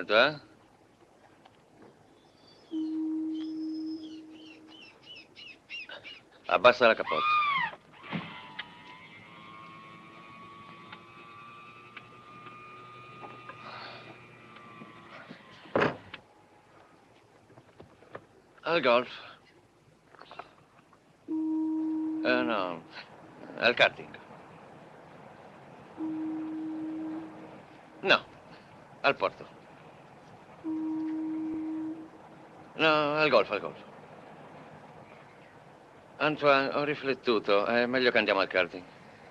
alto, eh? Abbassa la capote. Al golf. No, al karting. No, al porto. No, al golf, al golf. Antoine, ho riflettuto. È meglio che andiamo al karting.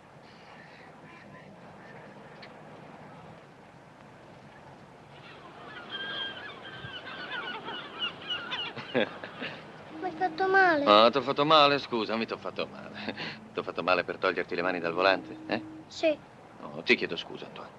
Mi hai fatto male? Oh, t'ho fatto male? Scusami, t'ho fatto male. T'ho fatto male per toglierti le mani dal volante, eh? Sì. Oh, ti chiedo scusa, Antoine.